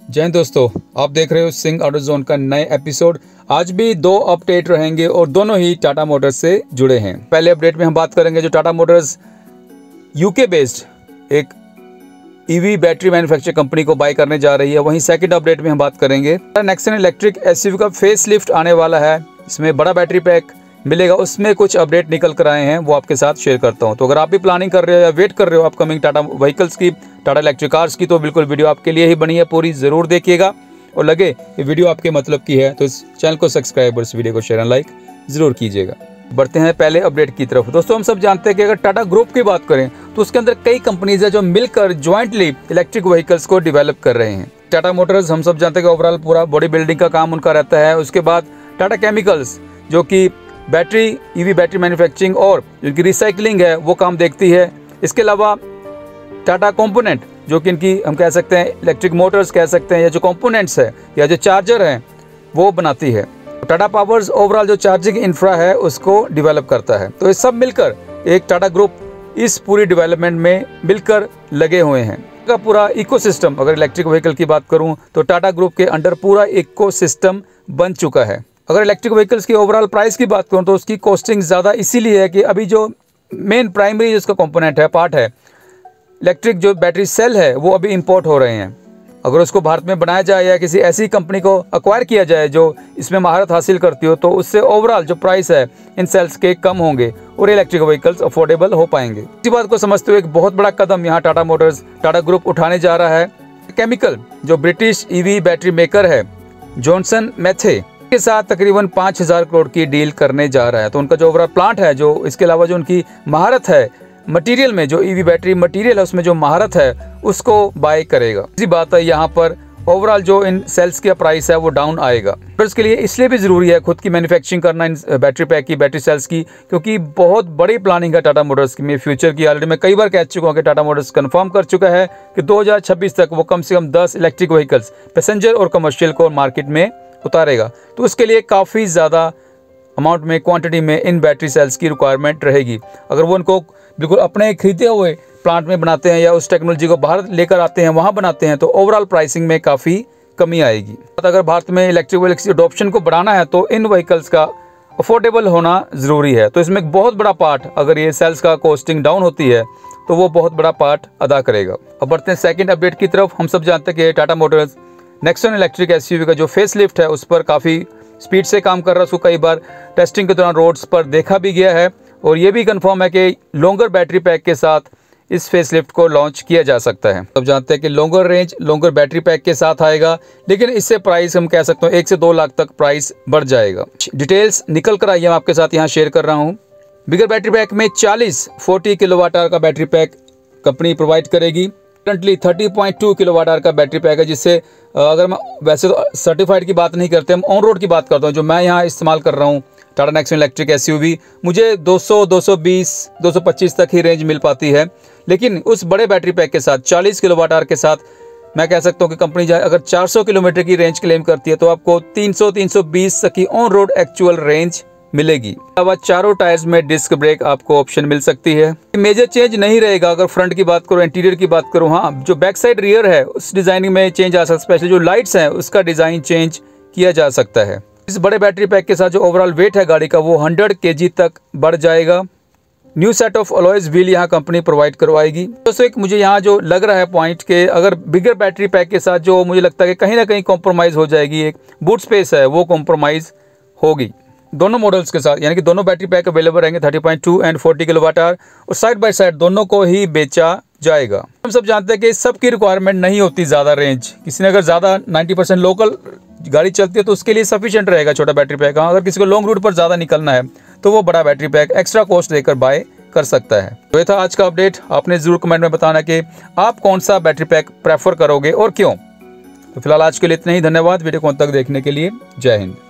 जय हिंद दोस्तों, आप देख रहे हो सिंह ऑटो जोन का नए एपिसोड। आज भी दो अपडेट रहेंगे और दोनों ही टाटा मोटर्स से जुड़े हैं। पहले अपडेट में हम बात करेंगे जो टाटा मोटर्स यूके बेस्ड एक ईवी बैटरी मैन्युफैक्चर कंपनी को बाय करने जा रही है। वहीं सेकंड अपडेट में हम बात करेंगे नेक्सन इलेक्ट्रिक एसयूवी का फेस लिफ्ट आने वाला है। इसमें बड़ा बैटरी पैक मिलेगा, उसमें कुछ अपडेट निकल कर आए हैं, वो आपके साथ शेयर करता हूं। तो अगर आप भी प्लानिंग कर रहे हो या वेट कर रहे हो अपकमिंग टाटा व्हीकल्स की, टाटा इलेक्ट्रिक कार्स की, तो बिल्कुल वीडियो आपके लिए ही बनी है, पूरी जरूर देखिएगा। और लगे ये वीडियो आपके मतलब की है तो इस चैनल को सब्सक्राइब और इस वीडियो को शेयर एंड लाइक जरूर कीजिएगा। बढ़ते हैं पहले अपडेट की तरफ। दोस्तों, हम सब जानते हैं कि अगर टाटा ग्रुप की बात करें तो उसके अंदर कई कंपनीज है जो मिलकर ज्वाइंटली इलेक्ट्रिक व्हीकल्स को डेवलप कर रहे हैं। टाटा मोटर्स हम सब जानते हैं कि ओवरऑल पूरा बॉडी बिल्डिंग का काम उनका रहता है। उसके बाद टाटा केमिकल्स जो कि बैटरी ईवी बैटरी मैन्युफैक्चरिंग और जिनकी रिसाइकलिंग है वो काम देखती है। इसके अलावा टाटा कंपोनेंट जो कि इनकी हम कह सकते हैं इलेक्ट्रिक मोटर्स कह सकते हैं, या जो कंपोनेंट्स है या जो चार्जर हैं वो बनाती है। टाटा पावर्स ओवरऑल जो चार्जिंग इंफ्रा है उसको डेवलप करता है। तो ये सब मिलकर एक टाटा ग्रुप इस पूरी डेवलपमेंट में मिलकर लगे हुए हैं। का पूरा इकोसिस्टम, अगर इलेक्ट्रिक व्हीकल की बात करूं तो टाटा ग्रुप के अंडर पूरा इकोसिस्टम बन चुका है। अगर इलेक्ट्रिक व्हीकल्स की ओवरऑल प्राइस की बात करूं तो उसकी कॉस्टिंग ज़्यादा इसीलिए है कि अभी जो मेन प्राइमरी जिसका कंपोनेंट है, पार्ट है, इलेक्ट्रिक जो बैटरी सेल है वो अभी इंपोर्ट हो रहे हैं। अगर उसको भारत में बनाया जाए या किसी ऐसी कंपनी को अक्वायर किया जाए जो इसमें महारत हासिल करती हो, तो उससे ओवरऑल जो प्राइस है इन सेल्स के कम होंगे और इलेक्ट्रिक व्हीकल्स अफोर्डेबल हो पाएंगे। इसी बात को समझते हुए एक बहुत बड़ा कदम यहाँ टाटा मोटर्स टाटा ग्रुप उठाने जा रहा है। केमिकल जो ब्रिटिश ईवी बैटरी मेकर है जॉनसन मैथे के साथ तकरीबन 5000 करोड़ की डील करने जा रहा है। तो उनका जो ओवरऑल प्लांट है, जो इसके अलावा जो उनकी महारत है मटेरियल में, जो ईवी बैटरी मटेरियल है उसमें जो महारत है उसको बाय करेगा। इसी बात है यहाँ पर ओवरऑल जो इन सेल्स का प्राइस है वो डाउन आएगा। तो इसके लिए इसलिए भी जरूरी है खुद की मैन्युफैक्चरिंग करना इन बैटरी पैक की, बैटरी सेल्स की, क्योंकि बहुत बड़ी प्लानिंग है टाटा मोटर्स की में फ्यूचर की। ऑलरेडी मैं कई बार कह चुका हूँ कि टाटा मोटर्स कंफर्म कर चुका है कि 2026 तक वो कम से कम 10 इलेक्ट्रिक व्हीकल्स पैसेंजर और कमर्शियल को मार्केट में उतारेगा। तो उसके लिए काफ़ी ज़्यादा अमाउंट में, क्वांटिटी में इन बैटरी सेल्स की रिक्वायरमेंट रहेगी। अगर वो उनको बिल्कुल अपने खरीदे हुए प्लांट में बनाते हैं या उस टेक्नोलॉजी को बाहर लेकर आते हैं, वहाँ बनाते हैं, तो ओवरऑल प्राइसिंग में काफ़ी कमी आएगी। अगर भारत में इलेक्ट्रिक व्हीकल्स की अडॉप्शन को बढ़ाना है तो इन व्हीकल्स का अफोर्डेबल होना ज़रूरी है। तो इसमें एक बहुत बड़ा पार्ट, अगर ये सेल्स का कॉस्टिंग डाउन होती है तो वो बहुत बड़ा पार्ट अदा करेगा। अब बढ़ते हैं सेकेंड अपडेट की तरफ। हम सब जानते हैं कि Tata motors Nexon electric SUV का जो फेस लिफ्ट है उस पर काफ़ी स्पीड से काम कर रहा है। उसको कई बार टेस्टिंग के दौरान रोड्स पर देखा भी गया है और ये भी कंफर्म है कि लॉन्गर बैटरी पैक के साथ इस फेस लिफ्ट को लॉन्च किया जा सकता है। अब जानते हैं कि longer range longer battery pack के साथ आएगा, लेकिन इससे प्राइस हम कह सकते हैं 1 से 2 लाख तक प्राइस बढ़ जाएगा। डिटेल्स निकल कर आई है, मैं आपके साथ यहाँ शेयर कर रहा हूँ। बिगर बैटरी पैक में 40 किलोवाट आवर का बैटरी पैक कंपनी प्रोवाइड करेगी। करंटली 30.2 किलोवाट आवर का बैटरी पैक है, जिससे अगर मैं वैसे तो सर्टिफाइड की बात नहीं करते, हम ऑन रोड की बात करता हूँ। जो मैं यहाँ इस्तेमाल कर रहा हूँ टाटा नेक्सन इलेक्ट्रिक एसयूवी, मुझे 200, 220, 225 तक ही रेंज मिल पाती है। लेकिन उस बड़े बैटरी पैक के साथ 40 किलोवाट आवर के साथ मैं कह सकता हूँ कि कंपनी जाए अगर 400 किलोमीटर की रेंज क्लेम करती है तो आपको 300, 320 तक की ऑन रोड एक्चुअल रेंज मिलेगी। अब चारों टायर्स में डिस्क ब्रेक आपको ऑप्शन मिल सकती है। मेजर चेंज नहीं रहेगा अगर फ्रंट की बात करूं, इंटीरियर की बात करूं। हाँ, जो बैक साइड रियर है उस डिजाइनिंग में चेंज आ सकता है, स्पेशली जो लाइट्स हैं उसका डिजाइन चेंज किया जा सकता है। इस बड़े बैटरी पैक के साथ जो ओवरऑल वेट है गाड़ी का वो 100 kg तक बढ़ जाएगा। New set of alloys wheel यहाँ कंपनी प्रोवाइड करवाएगी। दोस्तों, एक मुझे यहाँ जो लग रहा है पॉइंट के अगर बिगर बैटरी पैक के साथ जो मुझे लगता है कि कहीं ना कहीं कॉम्प्रोमाइज़ हो जाएगी, एक बूट स्पेस है वो कॉम्प्रोमाइज़ होगी दोनों मॉडल्स के साथ, यानी कि दोनों बैटरी पैक अवेलेबल रहेंगे 30.2 एंड 40 किलोवाट आवर, और साइड बाय साइड दोनों को ही बेचा जाएगा। हम सब जानते हैं कि सबकी रिक्वायरमेंट नहीं होती ज़्यादा रेंज। किसी ने अगर ज़्यादा 90% लोकल गाड़ी चलती है तो उसके लिए सफिशिएंट रहेगा छोटा बैटरी पैक। अगर किसी को लॉन्ग रूट पर ज़्यादा निकलना है तो वो बड़ा बैटरी पैक एक्स्ट्रा कॉस्ट देकर बाय कर सकता है। तो ये था आज का अपडेट। आपने ज़रूर कमेंट में बताना कि आप कौन सा बैटरी पैक प्रेफर करोगे और क्यों। तो फिलहाल आज के लिए इतना ही। धन्यवाद वीडियो को अंत तक देखने के लिए। जय हिंद।